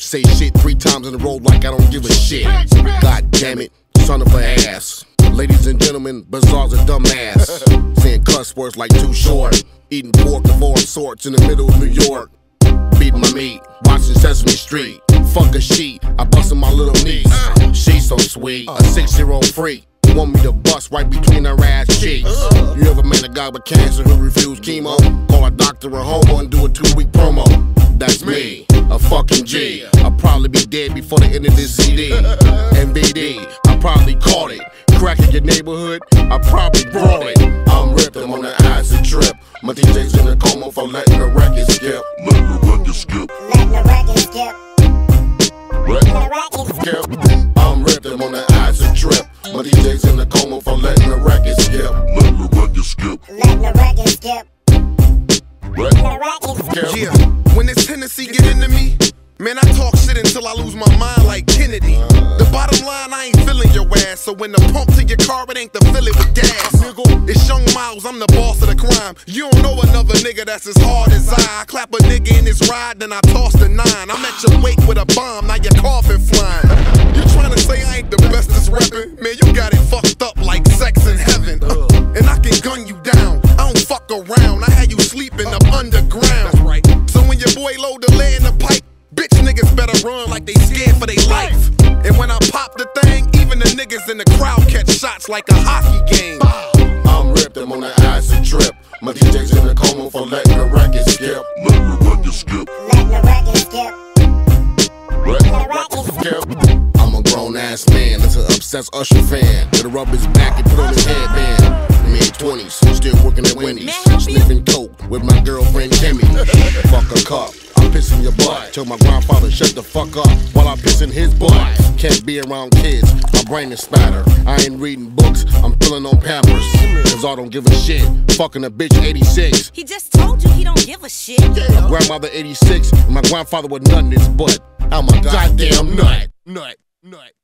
say shit 3 times in a row like I don't give a shit. God damn it, son of a ass. Ladies and gentlemen, Bizarre's a dumbass. Saying cuss words like too short. Eating pork of all sorts in the middle of New York. Beating my meat, watching Sesame Street. Fuck a sheet, I busted my little niece. She's so sweet, a 6-year-old freak. Want me to bust right between her ass cheeks. You ever met a guy with cancer who refused chemo? Call a doctor a homo and do a 2-week promo. That's me, a fucking G. I'll probably be dead before the end of this CD. MVD, I probably caught it. Crack in your neighborhood, I probably brought it. I'm ripped, I'm on the acid trip. My DJ's in a coma for letting the record skip. Letting the record skip. Letting the record skip. Letting the record skip. I'm ripped, I'm on the acid trip. My DJ's in a coma for letting the record skip. Letting the record skip. Letting the record skip. Letting the record skip. Yeah, when this Hennessy get into me, man, I talk shit until I lose my mind like Kennedy. The bottom line, I ain't feeling your ass. So when the pump to your car, it ain't to fill it with gas. It's Young Miles, I'm the boss of the crime. You don't know another nigga that's as hard as I clap a nigga in his ride, then I toss the 9. I'm at your wake with a bomb, now your coffin flying. You trying to say I ain't the bestest rapping? Man, you got it fucked up like sex in heaven. And I can gun you down, I don't fuck around. I had you sleeping up underground. That's right. So when your boy load the lead in the pipe, bitch niggas better run like they scared for their life. And when I pop the thing, even the niggas in the crowd catch shots like a hockey game. I'm ripped, I'm on the acid trip. My DJ's in a coma for letting the record skip. Letting the record skip. Letting the record skip. Letting the record skip. I'm a grown ass man, that's an obsessed Usher fan. Gotta rub his back and put on his headband. Mid-20s, still working at Wendy's. Sniffing coke with my girlfriend Kimmy. Fuck a cup, I'm pissing your butt. Tell my grandfather shut the fuck up while I'm pissing his butt. Can't be around kids, my brain is spatter. I ain't reading books, I'm filling on Pampers. Cause I don't give a shit, fucking a bitch 86. He just told you he don't give a shit. My grandmother 86, and my grandfather with nut in his butt. I'm a goddamn nut.